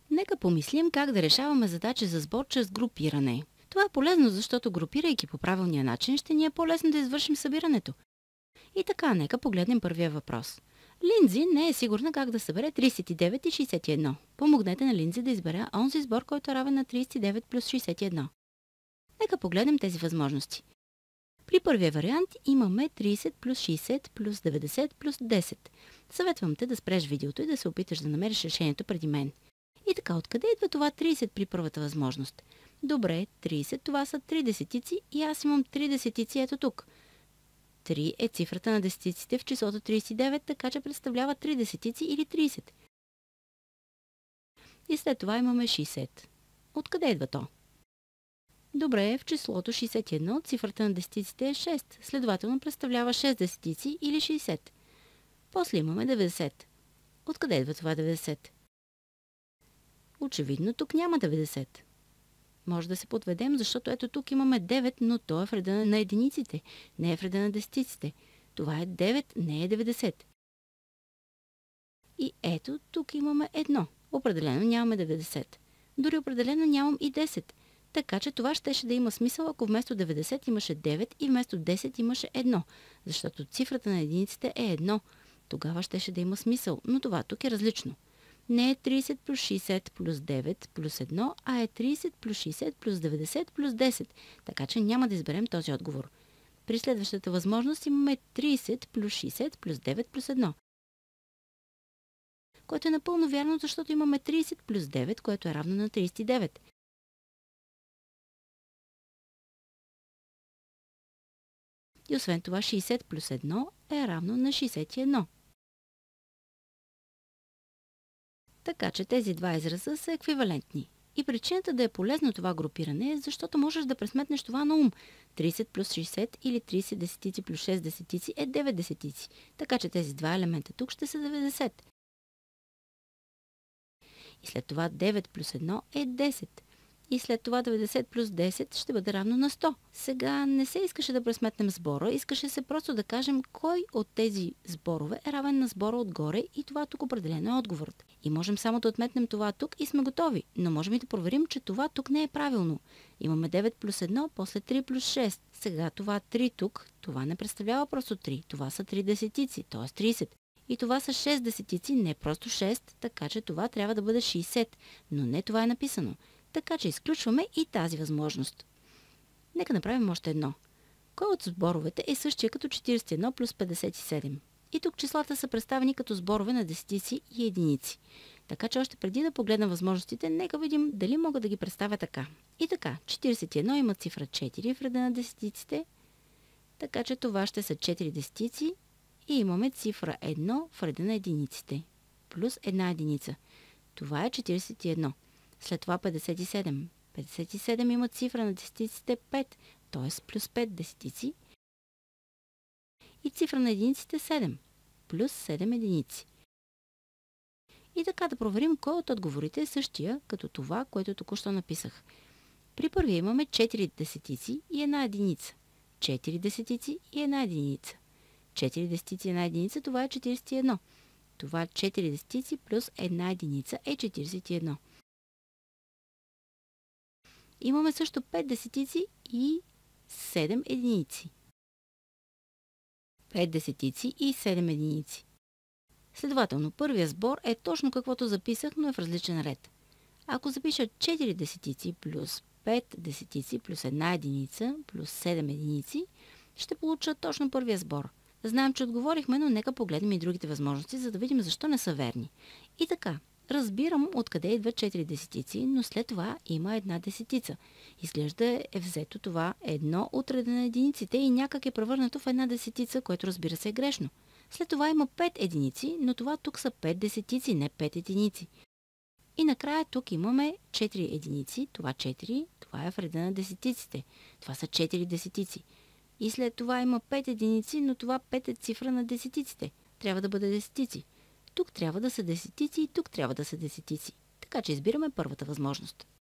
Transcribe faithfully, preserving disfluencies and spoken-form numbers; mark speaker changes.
Speaker 1: Нека помислим как да решаваме задачи за сбор чрез групиране. Това е полезно, защото групирайки по правилния начин, ще ни е по-лесно да извършим събирането. И така, нека погледнем първия въпрос. Линдзи не е сигурна как да събере тридесет и девет и шейсет и едно. Помогнете на Линдзи да избере онзи сбор, който е равен на тридесет и девет плюс шейсет и едно. Нека погледнем тези възможности. При първия вариант имаме тридесет плюс шейсет плюс деветдесет плюс десет. Съветвам те да спреш видеото и да се опиташ да намериш решението преди мен. И така, откъде идва това тридесет при първата възможност? Добре, тридесет, това са три десетици и аз имам три десетици ето тук. три е цифрата на десетиците в числото тридесет и девет, така че представлява три десетици или тридесет. И след това имаме шейсет. Откъде идва то? Добре, в числото шейсет и едно цифрата на десетиците е шест, следователно представлява шест десетици или шейсет. После имаме деветдесет. Откъде идва това деветдесет? Очевидно тук няма деветдесет. Може да се подведем, защото ето тук имаме девет, но то е в реда на единиците, не е в реда на десетиците. Това е девет, не е деветдесет. И ето тук имаме едно. Определено нямаме деветдесет. Дори определено нямам и десет. Така че това щеше да има смисъл, ако вместо деветдесет имаше девет и вместо десет имаше едно. Защото цифрата на единиците е едно. Тогава щеше да има смисъл, но това тук е различно. Не е тридесет плюс шейсет плюс девет плюс едно, а е тридесет плюс шейсет плюс деветдесет плюс десет. Така че няма да изберем този отговор. При следващата възможност имаме тридесет плюс шейсет плюс девет плюс едно. Което е напълно вярно, защото имаме тридесет плюс девет, което е равно на тридесет и девет. И освен това шейсет плюс едно е равно на шейсет и едно. Така че тези два израза са еквивалентни. И причината да е полезно това групиране е, защото можеш да пресметнеш това на ум. тридесет плюс шейсет или тридесет десетици плюс шест десетици е девет десетици. Така че тези два елемента тук ще са деветдесет. И след това девет плюс едно е десет. И след това деветдесет плюс десет ще бъде равно на сто. Сега не се искаше да пресметнем сбора, искаше се просто да кажем кой от тези сборове е равен на сбора отгоре и това тук определено е отговорът. И можем само да отметнем това тук и сме готови, но можем и да проверим, че това тук не е правилно. Имаме девет плюс едно, после три плюс шест. Сега това три тук, това не представлява просто три, това са три десетици, т.е. тридесет. И това са шест десетици, не просто шест, така че това трябва да бъде шейсет, но не това е написано. Така че изключваме и тази възможност. Нека направим още едно. Кой от сборовете е същия като четиридесет и едно плюс петдесет и седем? И тук числата са представени като сборове на десетици и единици. Така че още преди да погледна възможностите, нека видим дали мога да ги представя така. И така, четиридесет и едно има цифра четири в реда на десетиците, така че това ще са четири десетици и имаме цифра едно в реда на единиците, плюс една единица. Това е четиридесет и едно. След това петдесет и седем. петдесет и седем има цифра на десетиците пет, т.е. плюс пет десетици. И цифра на единиците седем, плюс седем единици. И така да проверим кой от отговорите е същия, като това, което току-що написах. При първия имаме четири десетици и една единица. четири десетици и една единица. четири десетици и една единица, това е четиридесет и едно. Това четири десетици плюс една единица е четиридесет и едно. Имаме също пет десетици и седем единици. пет десетици и седем единици. Следователно, първият сбор е точно каквото записах, но е в различен ред. Ако запиша четири десетици плюс пет десетици плюс една единица плюс седем единици, ще получа точно първия сбор. Знаем, че отговорихме, но нека погледнем и другите възможности, за да видим защо не са верни. И така, разбирам откъде идват четири десетици, но след това има една десетица. Изглежда е взето това едно от реда на единиците и някак е превърнато в една десетица, което разбира се е грешно. След това има пет единици, но това тук са пет десетици, не пет единици. И накрая тук имаме четири единици, това четири, това е в реда на десетиците. Това са четири десетици. И след това има пет единици, но това пет е цифра на десетиците. Трябва да бъде десетици. Тук трябва да са десетици и тук трябва да са десетици. Така че избираме първата възможност.